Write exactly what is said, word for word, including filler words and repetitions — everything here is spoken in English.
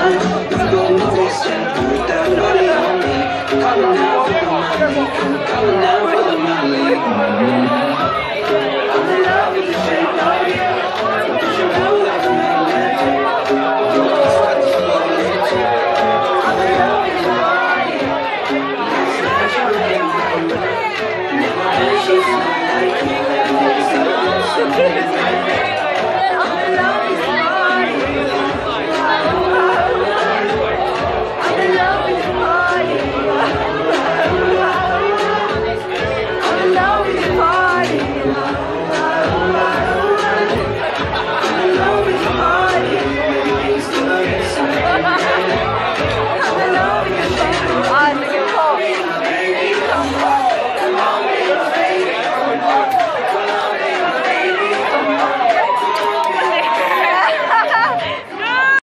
Go no distance, without no lonely. Calling out for the money, calling out for the money.